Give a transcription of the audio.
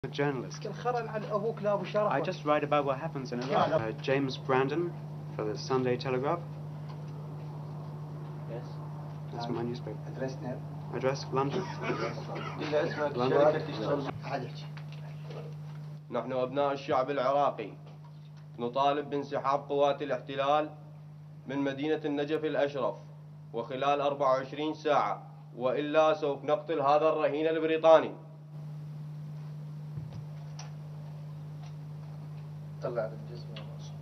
A journalist. I just write about what happens in Iraq. James Briton for the Sunday Telegraph. Yes. That's my newspaper. Address London. نحن أبناء الشعب العراقي نطالب بانسحاب قوات الاحتلال من مدينة النجف الأشرف وخلال 24 ساعة وإلا سوف نقتل هذا الرهين البريطاني. طلع الجزمة.